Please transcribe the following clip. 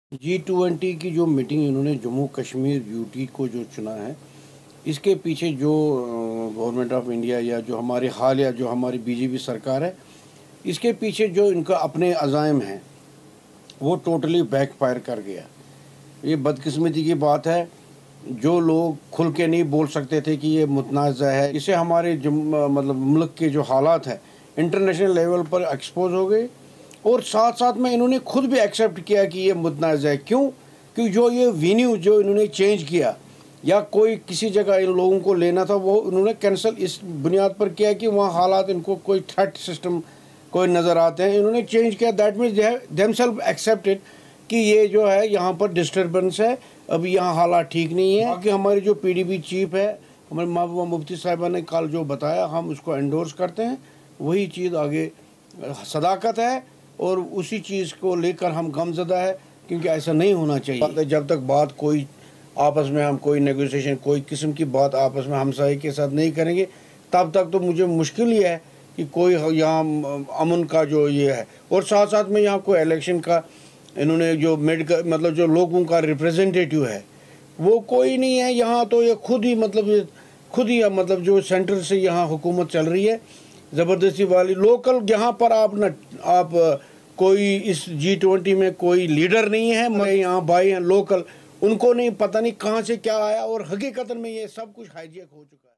G20 की जो meeting इन्होंने जम्मू कश्मीर यूटी को जो चुना है, इसके पीछे जो गवर्नमेंट ऑफ इंडिया या जो हमारे हाल या जो हमारी बीजेपी सरकार है, इसके पीछे जो इनका अपने अज़ाइम हैं, वो टोटली बैकफायर कर गया। ये बदकिस्मती की बात है, जो लोग खुल के नहीं बोल सकते थे कि ये मुतनाज़ा है, इसे हमारे मतलब मुल्क के जो हालात हैं, इंटरनेशनल लेवल पर एक्सपोज हो गए। और साथ साथ में इन्होंने खुद भी एक्सेप्ट किया कि ये मुतनाज़ है। क्यों? क्योंकि जो ये वेन्यू जो इन्होंने चेंज किया या कोई किसी जगह इन लोगों को लेना था, वो इन्होंने कैंसिल इस बुनियाद पर किया कि वहाँ हालात इनको कोई थ्रेट सिस्टम कोई नज़र आते हैं, इन्होंने चेंज किया। That means they themselves accepted कि ये जो है यहाँ पर डिस्टर्बेंस है, अभी यहाँ हालात ठीक नहीं है। बाकी हमारी जो पीडीपी चीफ है, हमारे महबूबा मुफ्ती साहिबा ने कल जो बताया, हम उसको एंडोर्स करते हैं। वही चीज़ आगे सदाकत है और उसी चीज़ को लेकर हम गमज़दा है, क्योंकि ऐसा नहीं होना चाहिए। जब तक बात कोई आपस में हम कोई नेगोशिएशन कोई किस्म की बात आपस में हमसाये के साथ नहीं करेंगे, तब तक तो मुझे मुश्किल ही है कि कोई यहाँ अमन का जो ये है। और साथ साथ में यहाँ कोई इलेक्शन का इन्होंने जो मतलब जो लोगों का रिप्रेजेंटेटिव है, वो कोई नहीं है यहाँ। तो ये खुद ही मतलब जो सेंटर से यहाँ हुकूमत चल रही है, ज़बरदस्ती वाली। लोकल यहाँ पर आप कोई इस G20 में कोई लीडर नहीं है। मैं यहाँ भाई हैं लोकल, उनको नहीं पता नहीं कहाँ से क्या आया और हकीकतन में ये सब कुछ हाईजैक हो चुका है।